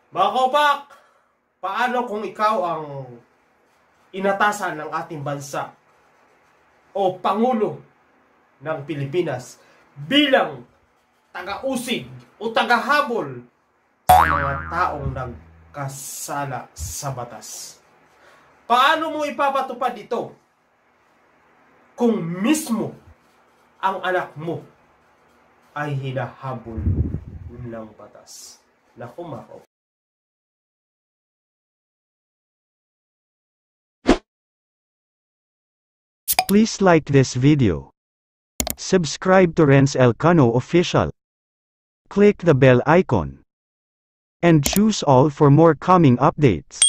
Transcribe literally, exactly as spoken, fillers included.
Mga kaupak, paano kung ikaw ang inatasan ng ating bansa o Pangulo ng Pilipinas bilang taga-usig o taga-habol sa mga taong nagkasala sa batas? Paano mo ipapatupad ito kung mismo ang anak mo ay hinahabol ng batas? Naku, mga kaupak. Please like this video. Subscribe to Renz Elcano Official. Click the bell icon. And choose all for more coming updates.